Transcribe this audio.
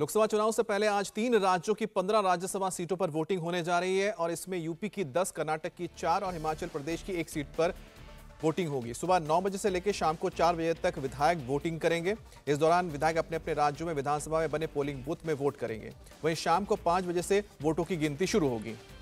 लोकसभा चुनाव से पहले आज 3 राज्यों की 15 राज्यसभा सीटों पर वोटिंग होने जा रही है और इसमें यूपी की 10, कर्नाटक की 4 और हिमाचल प्रदेश की 1 सीट पर वोटिंग होगी। सुबह 9 बजे से लेकर शाम को 4 बजे तक विधायक वोटिंग करेंगे। इस दौरान विधायक अपने अपने राज्यों में विधानसभा में बने पोलिंग बूथ में वोट करेंगे। वहीं शाम को 5 बजे से वोटों की गिनती शुरू होगी।